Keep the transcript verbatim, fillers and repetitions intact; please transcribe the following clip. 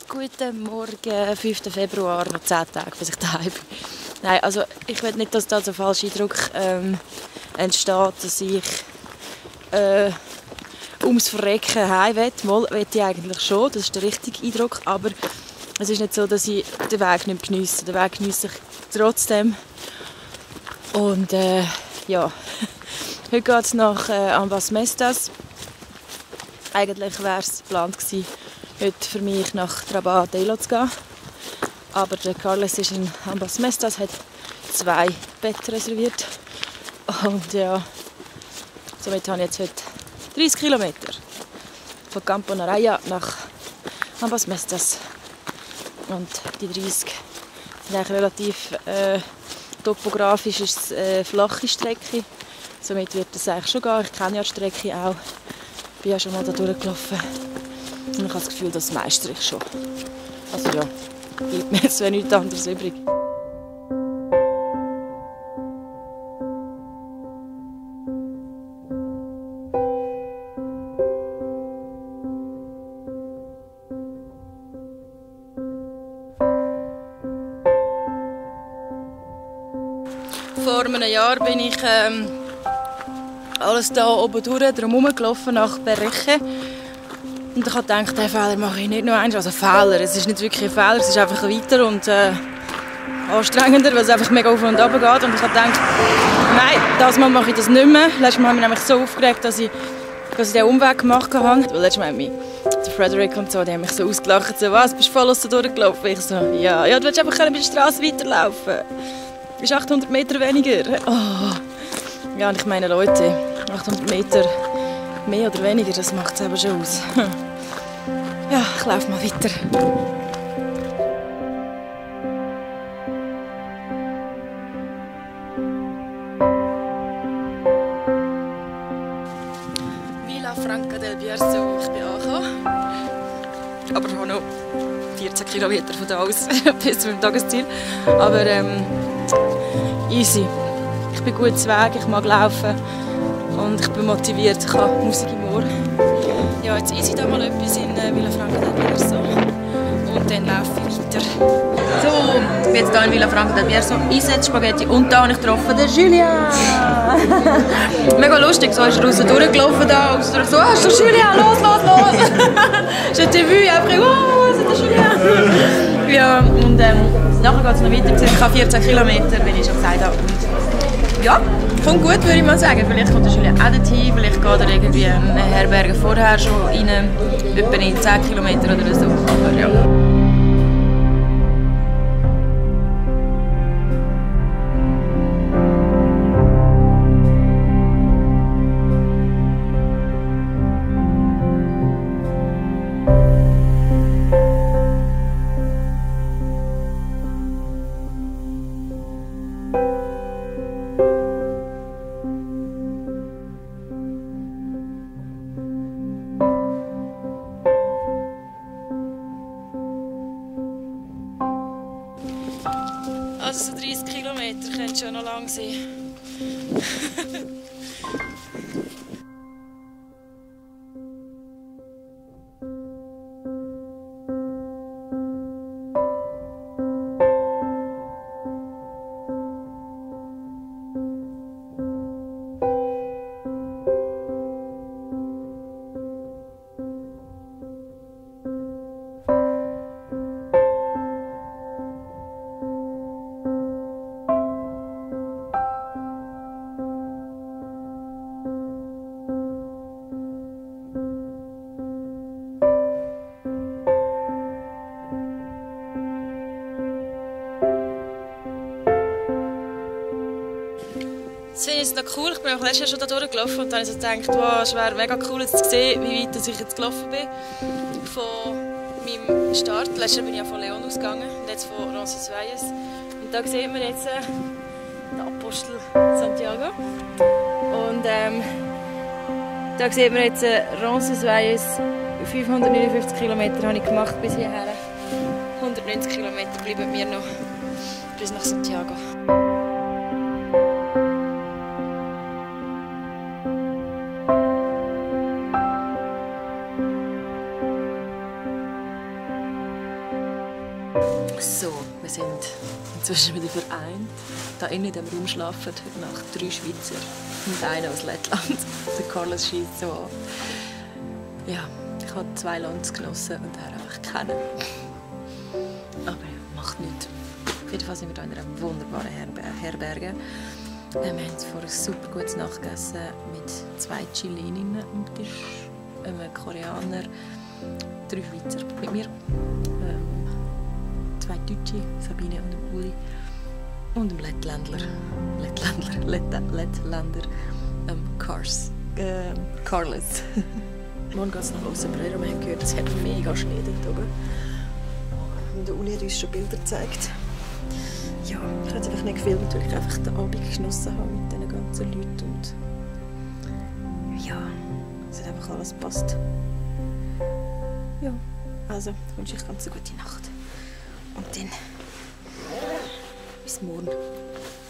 Guten Morgen, fünften Februar, noch zehn Tage, bis ich daheim bin. Nein, also ich will nicht, dass da so ein falscher Eindruck ähm, entsteht, dass ich äh, ums Verrecken heim will. Mal will ich eigentlich schon, das ist der richtige Eindruck, aber es ist nicht so, dass ich den Weg nicht geniesse. Den Weg geniesse ich trotzdem. Und äh, ja, heute geht es nach äh, Ambas Mestas. Eigentlich wäre es geplant gewesen, heute für mich nach Trabadello zu gehen. Aber der Carles ist in Ambas Mestas, hat zwei Betten reserviert. Und ja, somit habe ich jetzt heute dreißig Kilometer von Campo Naraya nach Ambas Mestas. Und die dreißig sind eigentlich relativ äh, topografisch ist es eine flache Strecke. Somit wird es eigentlich schon gehen. Ich kenne ja die Strecke auch. Ich bin ja schon mal da durchgelaufen. Und ich habe das Gefühl, das meistere ich schon. Also ja, bleibt mir jetzt nichts anderes übrig. Vor einem Jahr bin ich ähm, alles hier oben durch, drumherum gelaufen nach Berreche. Und ich habe gedacht, diesen Fehler mache ich nicht nur einmal. Also Fehler, es ist nicht wirklich ein Fehler, es ist einfach weiter und äh, anstrengender, weil es einfach mega auf und runter geht. Und ich habe gedacht, nein, das Mal mache ich das nicht mehr. Letztes Mal habe ich mich nämlich so aufgeregt, dass ich, dass ich diesen Umweg gemacht habe. Weil letztes Mal haben mich der Frederick und so, die haben mich so ausgelacht. So, was, bist du voll aus der durchgelaufen? Ich so, ja, ja, du willst einfach bei der Straße weiterlaufen. Du bist achthundert Meter weniger. Oh. Ja, und ich meine, Leute, achthundert Meter mehr oder weniger, das macht es aber schon aus. Ja, ich laufe mal weiter. Villa Franca del Bierzo, ich bin angekommen. Aber ich habe noch vierzehn Kilometer von da aus bis zum Tagesziel. Aber ähm, easy. Ich bin gut zu Weg, ich mag laufen und ich bin motiviert, ich habe Musik im Ohr. Ja, jetzt esse ich da mal etwas in äh, Villa Franca del Bierzo und dann laufe ich weiter. So, ich bin jetzt hier in Villa Franca del Bierzo, Eis, Spaghetti und da habe ich getroffen den Julian. Mega lustig, so ist er raus durchgelaufen da und so, ah, c'est der Julian, los, los, los. Je t'ai vu, après, oh, c'est der Julian. Ja, und ähm, nachher geht es noch weiter, ich habe vierzehn Kilometer, wie ich schon gesagt habe. Und ja, kommt gut, würde ich mal sagen. Vielleicht kommt der Julian auch dorthin, vielleicht geht er irgendwie in eine Herberge vorher schon rein, etwa in zehn Kilometer oder so. Aber ja. Also so dreißig Kilometer könnte schon noch lang sein. Das finde ich jetzt noch cool. Ich bin auch letztes Jahr schon da durchgelaufen und dann habe ich so gedacht, wow, es wäre mega cool jetzt zu sehen, wie weit ich jetzt gelaufen bin. Von meinem Start. Letztes Jahr bin ich ja von León ausgegangen und jetzt von Roncesvalles. Und da sehen wir jetzt äh, den Apostel Santiago. Und ähm, da sehen wir jetzt äh, Roncesvalles. fünfhundertneunundfünfzig Kilometer habe ich gemacht bis hierher. hundertneunzig Kilometer bleiben mir noch bis nach Santiago. So, wir sind inzwischen wieder vereint. Da innen in diesem Raum schlafen heute Nacht drei Schweizer und einer aus Lettland. Der Carlos schießt so an. Ja, ich habe zwei Landsgenossen und er einfach kennen. Aber ja, macht nichts. Auf jeden Fall sind wir hier in einer wunderbaren Herber Herberge. Wir haben vorher ein super gutes Nachgegessen mit zwei Chileninnen am Tisch, einem Koreaner, drei Schweizer mit mir, ähm, zwei Deutsche, Sabine und Uli, und einem Lettländler, Lettländler, Lett Lettländer, ähm, Cars, ähm, Carlos. Morgen geht es nach Ossenbrüder. Wir haben gehört, es hat mega Schnee dort oben. Und der Uli hat uns schon Bilder gezeigt. Ja, ich habe es einfach nicht gefilmt, weil ich einfach den Abend genossen habe mit diesen ganzen Leuten. Und ja, es hat einfach alles gepasst. Ja, also ich wünsche euch ganz eine gute Nacht. Und dann bis morgen.